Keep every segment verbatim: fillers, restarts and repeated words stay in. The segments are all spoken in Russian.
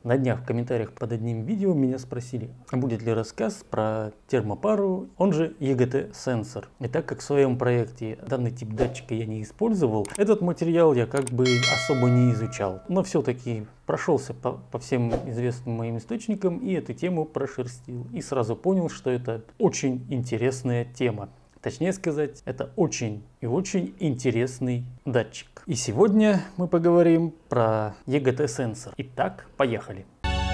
На днях в комментариях под одним видео меня спросили, будет ли рассказ про термопару, он же и джи ти-сенсор. И так как в своем проекте данный тип датчика я не использовал, этот материал я как бы особо не изучал. Но все-таки прошелся по, по всем известным моим источникам и эту тему прошерстил. И сразу понял, что это очень интересная тема. Точнее сказать, это очень и очень интересный датчик. И сегодня мы поговорим про и джи ти-сенсор. Итак, поехали.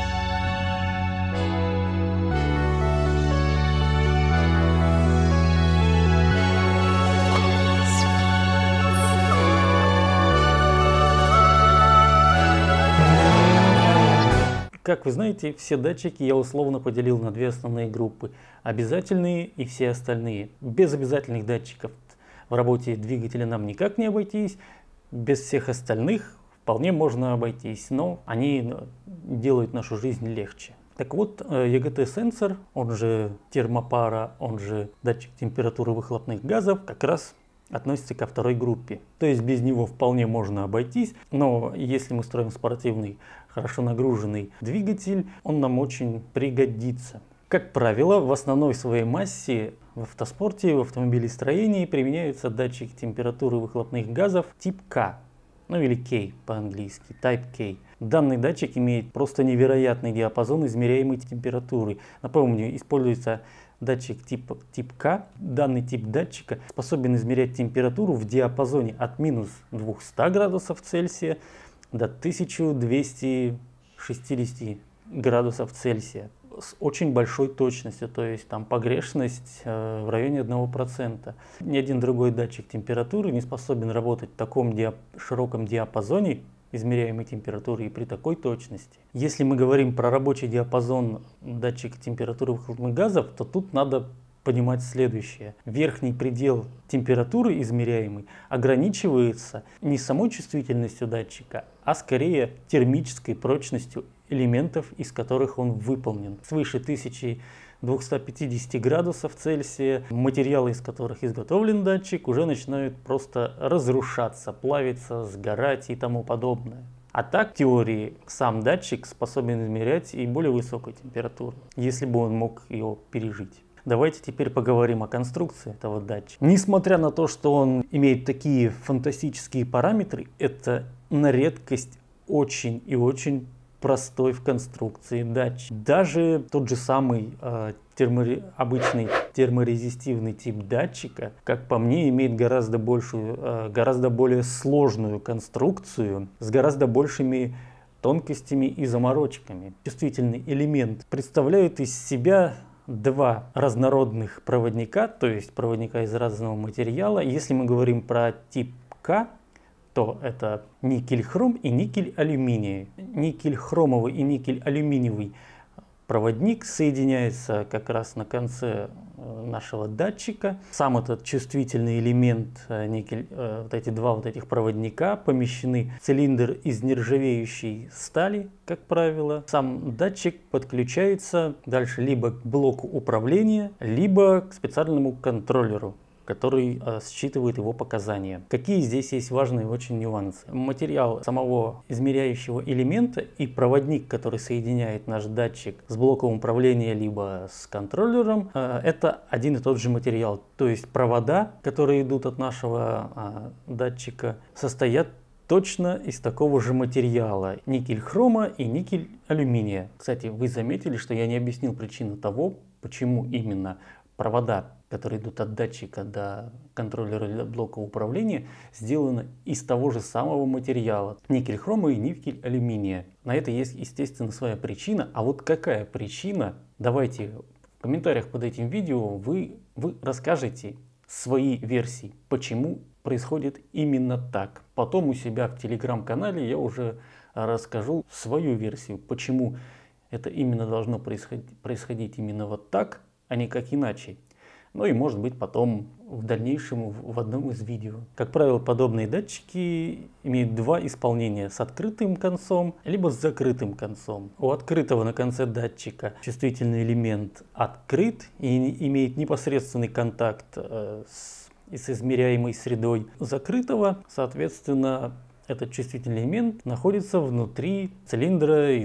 Как вы знаете, все датчики я условно поделил на две основные группы. Обязательные и все остальные. Без обязательных датчиков в работе двигателя нам никак не обойтись. Без всех остальных вполне можно обойтись, но они делают нашу жизнь легче. Так вот, и джи ти-сенсор, он же термопара, он же датчик температуры выхлопных газов, как раз относится ко второй группе. То есть без него вполне можно обойтись, но если мы строим спортивный, хорошо нагруженный двигатель, он нам очень пригодится. Как правило, в основной своей массе в автоспорте, в автомобилестроении применяются датчики температуры выхлопных газов тип К, ну или K по-английски, Type K. Данный датчик имеет просто невероятный диапазон измеряемой температуры. Напомню, используется датчик тип, тип К. Данный тип датчика способен измерять температуру в диапазоне от минус двухсот градусов Цельсия до тысячи двухсот шестидесяти градусов Цельсия с очень большой точностью, то есть там погрешность э, в районе одного процента. Ни один другой датчик температуры не способен работать в таком диап широком диапазоне измеряемой температуры и при такой точности. Если мы говорим про рабочий диапазон датчика температуры выхлопных газов, то тут надо понимать следующее. Верхний предел температуры измеряемой ограничивается не самой чувствительностью датчика, а скорее термической прочностью элементов, из которых он выполнен. Свыше тысячи двухсот пятидесяти градусов Цельсия материалы, из которых изготовлен датчик, уже начинают просто разрушаться, плавиться, сгорать и тому подобное. А так, в теории, сам датчик способен измерять и более высокую температуру, если бы он мог ее пережить. Давайте теперь поговорим о конструкции этого датчика. Несмотря на то, что он имеет такие фантастические параметры, это на редкость очень и очень простой в конструкции датчик. Даже тот же самый э, термори... обычный терморезистивный тип датчика, как по мне, имеет гораздо большую, э, гораздо более сложную конструкцию с гораздо большими тонкостями и заморочками. Чувствительный элемент представляет из себя два разнородных проводника, то есть проводника из разного материала. Если мы говорим про тип К, то это никель-хром и никель-алюминий. Никель-хромовый и никель-алюминиевый проводник соединяется как раз на конце нашего датчика. Сам этот чувствительный элемент, никель, вот эти два вот этих проводника помещены в цилиндр из нержавеющей стали, как правило. Сам датчик подключается дальше либо к блоку управления, либо к специальному контроллеру, который э, считывает его показания. Какие здесь есть важные очень нюансы? Материал самого измеряющего элемента и проводник, который соединяет наш датчик с блоком управления либо с контроллером, э, это один и тот же материал. То есть провода, которые идут от нашего э, датчика, состоят точно из такого же материала. Никель-хрома и никель-алюминия. Кстати, вы заметили, что я не объяснил причину того, почему именно провода, которые идут от датчика до контроллера или блока управления, сделаны из того же самого материала. Никель-хрома и никель-алюминия. На это есть, естественно, своя причина. А вот какая причина? Давайте в комментариях под этим видео вы, вы расскажете свои версии, почему происходит именно так. Потом у себя в телеграм-канале я уже расскажу свою версию, почему это именно должно происходить, происходить именно вот так, а не как иначе. Ну и может быть потом в дальнейшем в одном из видео. Как правило, подобные датчики имеют два исполнения: с открытым концом, либо с закрытым концом. У открытого на конце датчика чувствительный элемент открыт и имеет непосредственный контакт э, с, с измеряемой средой. У закрытого, соответственно, этот чувствительный элемент находится внутри цилиндра из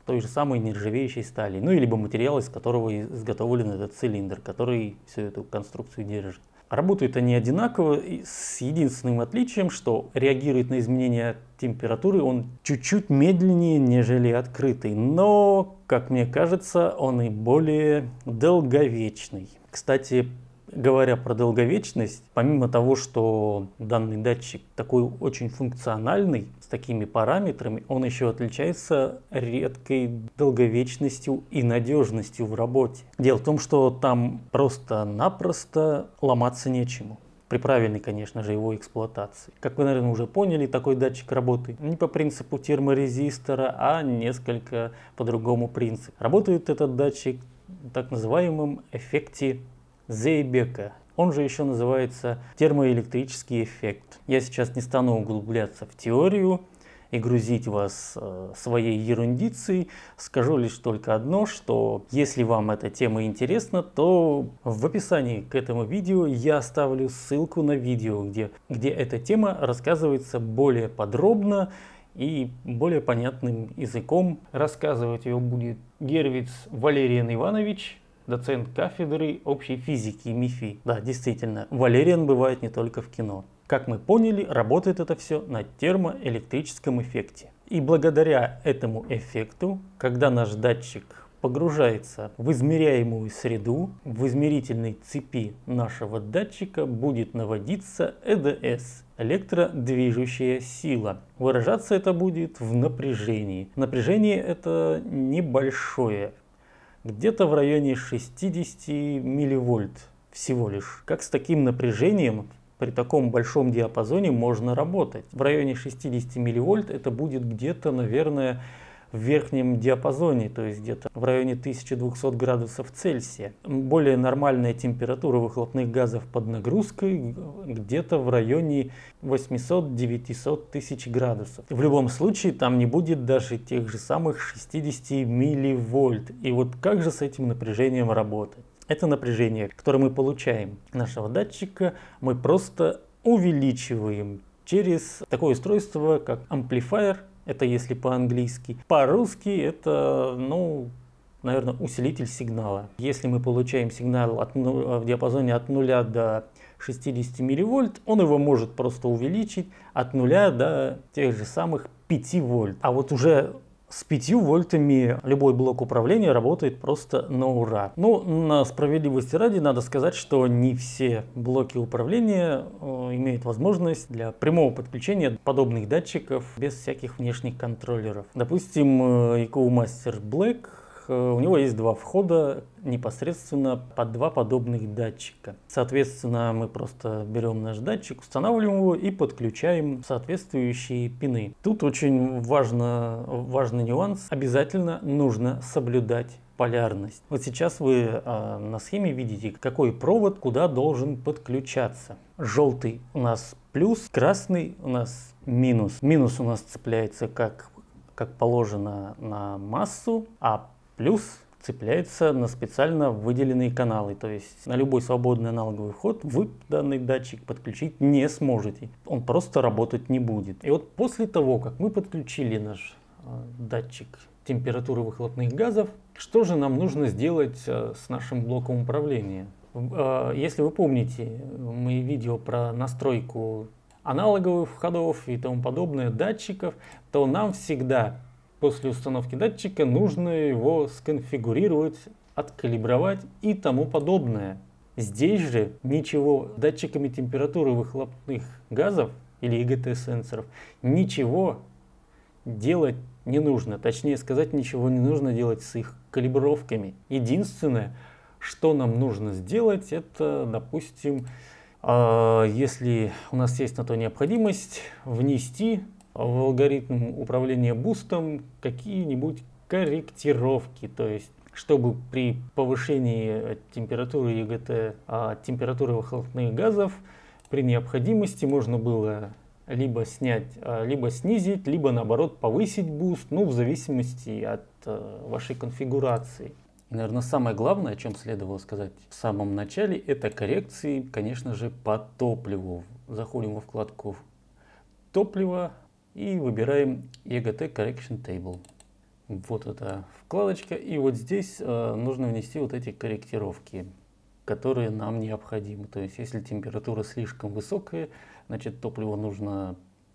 той же самой нержавеющей стали, ну, либо материал, из которого изготовлен этот цилиндр, который всю эту конструкцию держит. Работают они одинаково, с единственным отличием, что реагирует на изменения температуры он чуть-чуть медленнее, нежели открытый, но, как мне кажется, он и более долговечный. Кстати, говоря про долговечность, помимо того, что данный датчик такой очень функциональный, с такими параметрами, он еще отличается редкой долговечностью и надежностью в работе. Дело в том, что там просто-напросто ломаться нечему. При правильной, конечно же, его эксплуатации. Как вы, наверное, уже поняли, такой датчик работает не по принципу терморезистора, а несколько по другому принципу. Работает этот датчик в так называемом эффекте Зейбека. Он же еще называется термоэлектрический эффект. Я сейчас не стану углубляться в теорию и грузить вас э, своей ерундицей. Скажу лишь только одно, что если вам эта тема интересна, то в описании к этому видео я оставлю ссылку на видео, где, где эта тема рассказывается более подробно и более понятным языком. Рассказывать ее будет Гервиц Валериан Иванович, доцент кафедры общей физики МИФИ. Да, действительно, Валериан бывает не только в кино. Как мы поняли, работает это все на термоэлектрическом эффекте. И благодаря этому эффекту, когда наш датчик погружается в измеряемую среду, в измерительной цепи нашего датчика будет наводиться э дэ эс – электродвижущая сила. Выражаться это будет в напряжении. Напряжение это небольшое, где-то в районе шестидесяти милливольт всего лишь. Как с таким напряжением при таком большом диапазоне можно работать? В районе шестидесяти милливольт это будет где-то, наверное, в верхнем диапазоне, то есть где-то в районе тысячи двухсот градусов Цельсия. Более нормальная температура выхлопных газов под нагрузкой где-то в районе восьмисот-девятисот тысяч градусов. В любом случае там не будет даже тех же самых шестидесяти милливольт. И вот как же с этим напряжением работать? Это напряжение, которое мы получаем нашего датчика, мы просто увеличиваем через такое устройство, как амплифайер. Это если по-английски. По-русски это, ну, наверное, усилитель сигнала. Если мы получаем сигнал от, в диапазоне от нуля до шестидесяти милливольт, он его может просто увеличить от нуля до тех же самых пяти вольт. А вот уже с пятью вольтами любой блок управления работает просто на ура. Но на справедливости ради надо сказать, что не все блоки управления э, имеют возможность для прямого подключения подобных датчиков без всяких внешних контроллеров. Допустим, э, EcoMaster Black, э, у него есть два входа непосредственно под два подобных датчика. Соответственно, мы просто берем наш датчик, устанавливаем его и подключаем соответствующие пины. Тут очень важно, важный нюанс. Обязательно нужно соблюдать полярность. Вот сейчас вы э, на схеме видите, какой провод куда должен подключаться. Желтый у нас плюс, красный у нас минус. Минус у нас цепляется как, как положено на массу, а плюс цепляется на специально выделенные каналы. То есть на любой свободный аналоговый вход вы данный датчик подключить не сможете. Он просто работать не будет. И вот после того, как мы подключили наш э, датчик температуры выхлопных газов, что же нам нужно сделать э, с нашим блоком управления? Э, если вы помните мои видео про настройку аналоговых входов и тому подобное датчиков, то нам всегда после установки датчика нужно его сконфигурировать, откалибровать и тому подобное. Здесь же ничего с датчиками температуры выхлопных газов или и гэ тэ сенсоров ничего делать не нужно. Точнее сказать, ничего не нужно делать с их калибровками. Единственное, что нам нужно сделать, это, допустим, если у нас есть на то необходимость, внести в алгоритм управления бустом какие-нибудь корректировки, то есть чтобы при повышении температуры и гэ тэ, а, температуры выхлопных газов, при необходимости можно было либо снять, либо снизить, либо наоборот повысить буст, ну в зависимости от а, вашей конфигурации. И, наверное, самое главное, о чем следовало сказать в самом начале, это коррекции, конечно же, по топливу. Заходим во вкладку «Топливо» и выбираем и джи ти Correction Table. Вот эта вкладочка. И вот здесь э, нужно внести вот эти корректировки, которые нам необходимы. То есть если температура слишком высокая, значит топливо нужно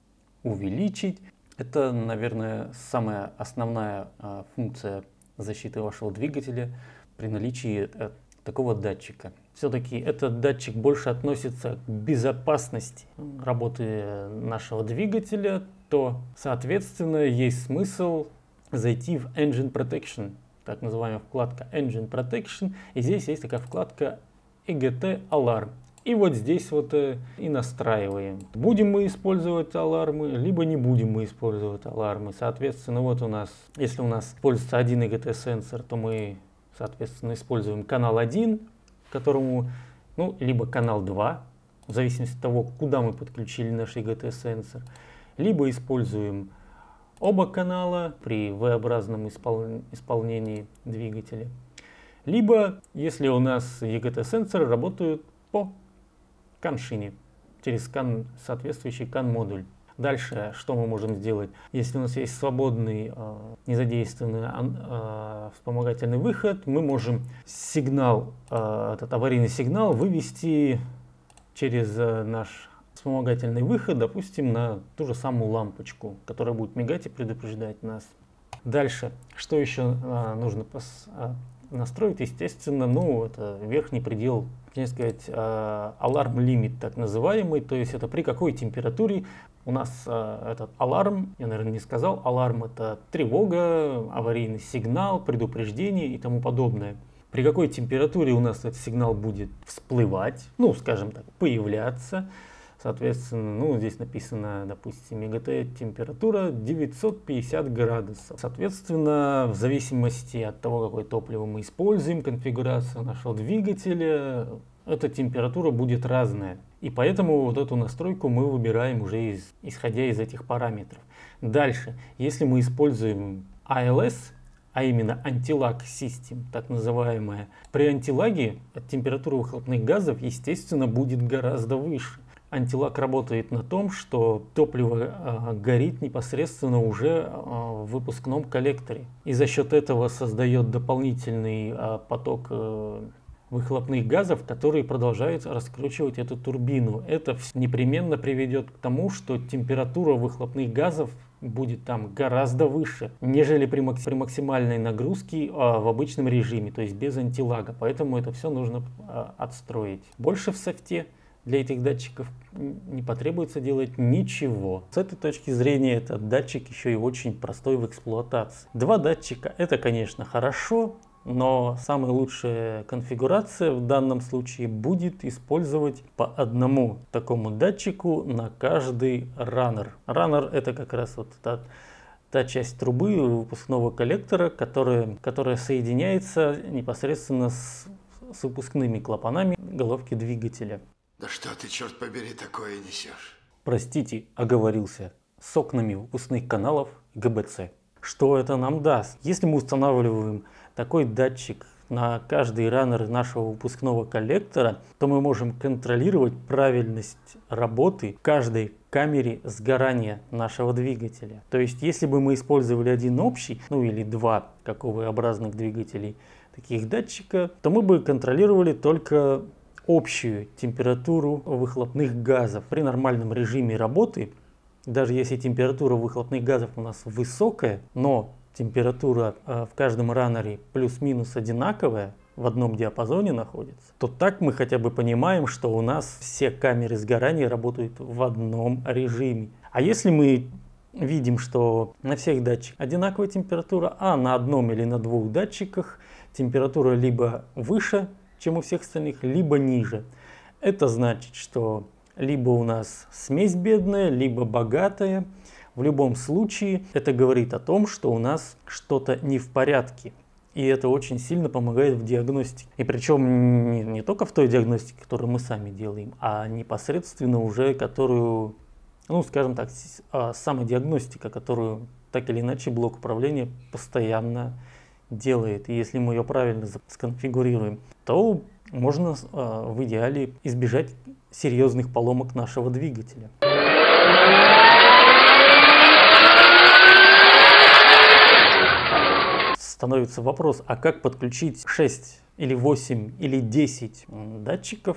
увеличить. Это, наверное, самая основная э, функция защиты вашего двигателя при наличии э, такого датчика. Все-таки этот датчик больше относится к безопасности работы нашего двигателя, то, соответственно, есть смысл зайти в Engine Protection, так называемая вкладка Engine Protection, и здесь есть такая вкладка и джи ти Alarm. И вот здесь вот э, и настраиваем. Будем мы использовать алармы, либо не будем мы использовать алармы. Соответственно, вот у нас, если у нас используется один и джи ти сенсор, то мы, соответственно, используем канал один, которому, ну, либо канал два, в зависимости от того, куда мы подключили наш и джи ти сенсор, либо используем оба канала при V-образном испол... исполнении двигателя, либо, если у нас и джи ти сенсоры работают по CAN-шине, через CAN, соответствующий CAN-модуль. Дальше, что мы можем сделать? Если у нас есть свободный, э, незадействованный э, вспомогательный выход, мы можем сигнал, э, этот аварийный сигнал вывести через э, наш вспомогательный выход, допустим, на ту же самую лампочку, которая будет мигать и предупреждать нас. Дальше, что еще э, нужно пос, э, настроить? Естественно, ну, это верхний предел, так сказать, аларм лимит, так называемый, то есть это при какой температуре у нас э, этот аларм, я, наверное, не сказал, аларм — это тревога, аварийный сигнал, предупреждение и тому подобное. При какой температуре у нас этот сигнал будет всплывать, ну, скажем так, появляться. Соответственно, ну, здесь написано, допустим, и джи ти температура девятьсот пятьдесят градусов. Соответственно, в зависимости от того, какое топливо мы используем, конфигурация нашего двигателя, эта температура будет разная. И поэтому вот эту настройку мы выбираем уже из, исходя из этих параметров. Дальше, если мы используем эй эл эс, а именно антилаг System, так называемая, при антилаге температура выхлопных газов, естественно, будет гораздо выше. Антилаг работает на том, что топливо э, горит непосредственно уже э, в выпускном коллекторе. И за счет этого создает дополнительный э, поток э, выхлопных газов, которые продолжают раскручивать эту турбину. Это непременно приведет к тому, что температура выхлопных газов будет там гораздо выше, нежели при, макс при максимальной нагрузке а, в обычном режиме, то есть без антилага. Поэтому это все нужно а, отстроить. Больше в софте для этих датчиков не потребуется делать ничего. С этой точки зрения этот датчик еще и очень простой в эксплуатации. Два датчика — это, конечно, хорошо, но самая лучшая конфигурация в данном случае будет использовать по одному такому датчику на каждый раннер. Раннер — это как раз вот та, та часть трубы выпускного коллектора, которая, которая соединяется непосредственно с, с выпускными клапанами головки двигателя. Да что ты, черт побери, такое несешь? Простите, оговорился. С окнами выпускных каналов гэ бэ цэ. Что это нам даст? Если мы устанавливаем такой датчик на каждый раннер нашего выпускного коллектора, то мы можем контролировать правильность работы каждой камере сгорания нашего двигателя. То есть, если бы мы использовали один общий, ну или два, как у V-образных двигателей, таких датчика, то мы бы контролировали только общую температуру выхлопных газов. При нормальном режиме работы, даже если температура выхлопных газов у нас высокая, но температура э, в каждом раннере плюс-минус одинаковая, в одном диапазоне находится, то так мы хотя бы понимаем, что у нас все камеры сгорания работают в одном режиме. А если мы видим, что на всех датчиках одинаковая температура, а на одном или на двух датчиках температура либо выше, чем у всех остальных, либо ниже. Это значит, что либо у нас смесь бедная, либо богатая. В любом случае, это говорит о том, что у нас что-то не в порядке. И это очень сильно помогает в диагностике. И причем не, не только в той диагностике, которую мы сами делаем, а непосредственно уже которую, ну скажем так, самодиагностика, которую так или иначе блок управления постоянно делает. И если мы ее правильно сконфигурируем, то можно э, в идеале избежать серьезных поломок нашего двигателя. становится вопрос, а как подключить шесть или восемь или десять датчиков,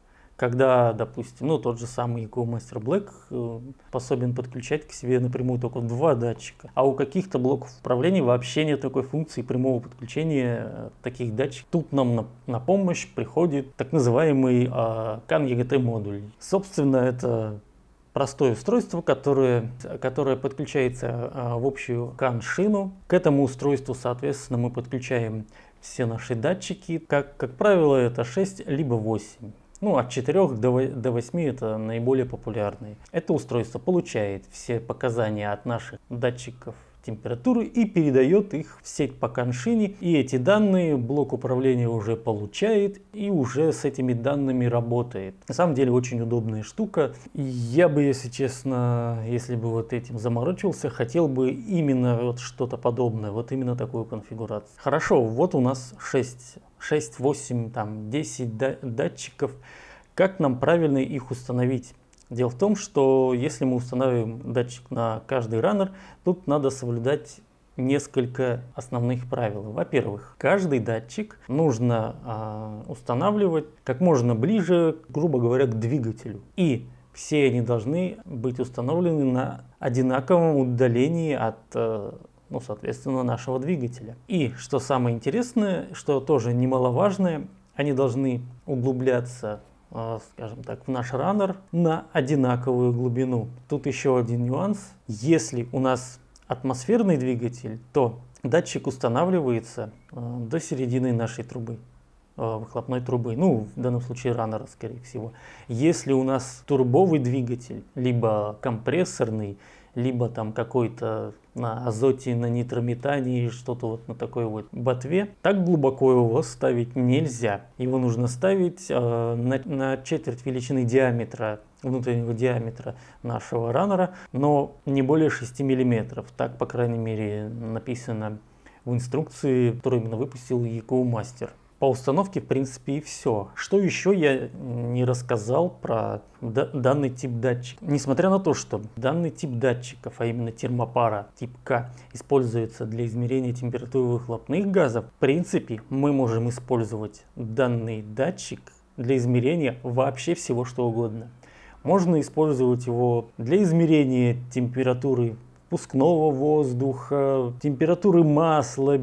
когда, допустим, ну тот же самый EcoMaster Black э, способен подключать к себе напрямую только два датчика, а у каких-то блоков управления вообще нет такой функции прямого подключения э, таких датчиков. Тут нам на, на помощь приходит так называемый э, кан и джи ти модуль. Собственно, это простое устройство, которое, которое подключается э, в общую кан-шину. К этому устройству, соответственно, мы подключаем все наши датчики. Как, как правило, это шесть либо восемь. Ну, от четырёх до восьми это наиболее популярные. Это устройство получает все показания от наших датчиков температуры и передает их в сеть по кан-шине. И эти данные блок управления уже получает и уже с этими данными работает. На самом деле очень удобная штука. Я бы, если честно, если бы вот этим заморочился, хотел бы именно вот что-то подобное, вот именно такую конфигурацию. Хорошо, вот у нас шесть, шесть, восемь, там, десять датчиков. Как нам правильно их установить? Дело в том, что если мы устанавливаем датчик на каждый раннер, тут надо соблюдать несколько основных правил. Во-первых, каждый датчик нужно э, устанавливать как можно ближе, грубо говоря, к двигателю. И все они должны быть установлены на одинаковом удалении от, э, ну, соответственно, нашего двигателя. И что самое интересное, что тоже немаловажное, они должны углубляться, скажем так, в наш раннер на одинаковую глубину. Тут еще один нюанс. Если у нас атмосферный двигатель, то датчик устанавливается до середины нашей трубы, выхлопной трубы. Ну, в данном случае раннера, скорее всего. Если у нас турбовый двигатель, либо компрессорный, либо там какой-то на азоте, на нитрометане, что-то вот на такой вот ботве, так глубоко его ставить нельзя. Его нужно ставить э, на, на четверть величины диаметра, внутреннего диаметра нашего раннера, но не более шести миллиметров. Так, по крайней мере, написано в инструкции, которую именно выпустил EcoMaster. По установке, в принципе, и все. Что еще я не рассказал про данный тип датчика. Несмотря на то, что данный тип датчиков, а именно термопара тип К, используется для измерения температуры выхлопных газов, в принципе, мы можем использовать данный датчик для измерения вообще всего что угодно. Можно использовать его для измерения температуры впускного воздуха, температуры масла,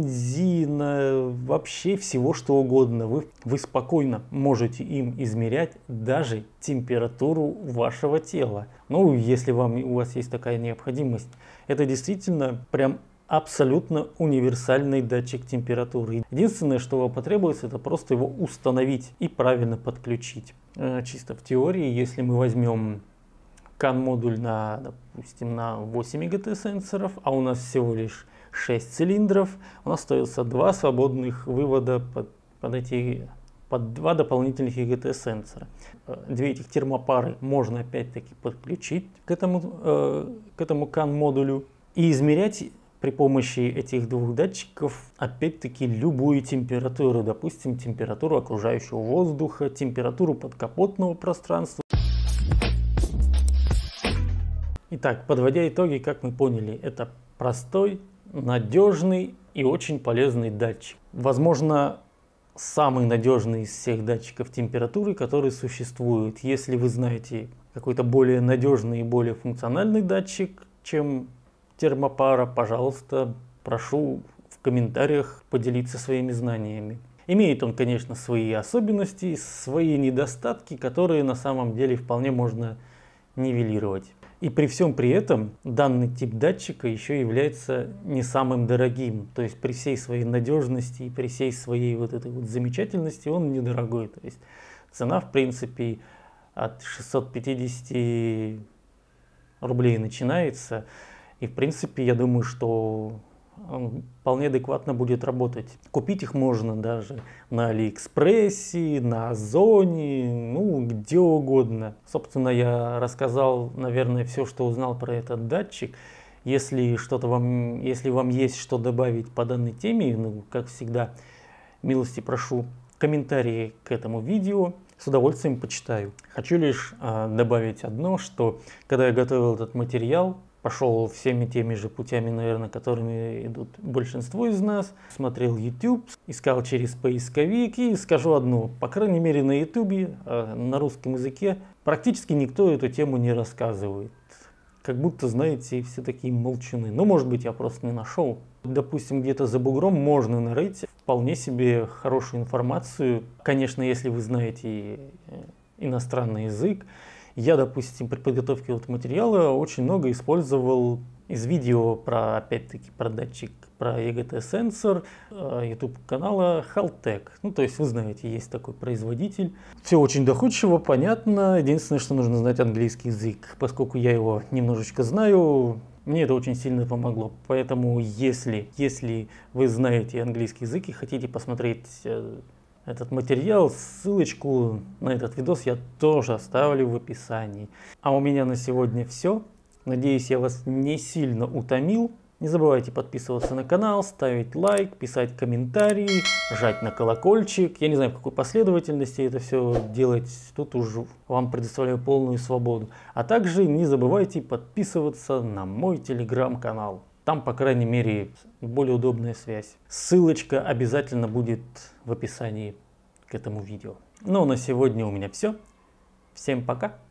бензина, вообще всего что угодно. Вы, вы спокойно можете им измерять даже температуру вашего тела. Ну, если вам, у вас есть такая необходимость. Это действительно прям абсолютно универсальный датчик температуры. Единственное, что вам потребуется, это просто его установить и правильно подключить. Чисто в теории, если мы возьмем кан-модуль на, допустим, на восемь и джи ти сенсоров, а у нас всего лишь шесть цилиндров, у нас остается два свободных вывода под, под, эти, под два дополнительных и джи ти сенсора. Две этих термопары можно опять-таки подключить к этому, э, к этому кан-модулю и измерять при помощи этих двух датчиков опять-таки любую температуру, допустим, температуру окружающего воздуха, температуру подкапотного пространства. Итак, подводя итоги, как мы поняли, это простой, надежный и очень полезный датчик. Возможно, самый надежный из всех датчиков температуры, которые существуют. Если вы знаете какой-то более надежный и более функциональный датчик, чем термопара, пожалуйста, прошу в комментариях поделиться своими знаниями. Имеет он, конечно, свои особенности, свои недостатки, которые на самом деле вполне можно нивелировать. И при всем при этом данный тип датчика еще является не самым дорогим. То есть при всей своей надежности и при всей своей вот этой вот замечательности он недорогой. То есть цена, в принципе, от шестисот пятидесяти рублей начинается. И в принципе, я думаю, что он вполне адекватно будет работать. Купить их можно даже на Алиэкспрессе, на Озоне, ну где угодно. Собственно, я рассказал, наверное, все, что узнал про этот датчик. Если что-то вам, если вам есть что добавить по данной теме, ну, как всегда, милости прошу комментарии к этому видео. С удовольствием почитаю. Хочу лишь э, добавить одно, что когда я готовил этот материал, пошел всеми теми же путями, наверное, которыми идут большинство из нас. Смотрел YouTube, искал через поисковик, и скажу одно, по крайней мере на YouTube, на русском языке, практически никто эту тему не рассказывает. Как будто, знаете, все такие молчуны. Но, может быть, я просто не нашел. Допустим, где-то за бугром можно нарыть вполне себе хорошую информацию. Конечно, если вы знаете иностранный язык. Я, допустим, при подготовке вот материала очень много использовал из видео про, опять-таки, про датчик, про и джи ти-сенсор, YouTube канала Haltech. Ну, то есть, вы знаете, есть такой производитель. Все очень доходчиво, понятно. Единственное, что нужно знать английский язык. Поскольку я его немножечко знаю, мне это очень сильно помогло. Поэтому, если, если вы знаете английский язык и хотите посмотреть этот материал, ссылочку на этот видос я тоже оставлю в описании. А у меня на сегодня все. Надеюсь, я вас не сильно утомил. Не забывайте подписываться на канал, ставить лайк, писать комментарии, жать на колокольчик. Я не знаю, в какой последовательности это все делать. Тут уже вам предоставляю полную свободу. А также не забывайте подписываться на мой телеграм-канал. Там, по крайней мере, более удобная связь. Ссылочка обязательно будет в описании к этому видео. Ну, на сегодня у меня все. Всем пока.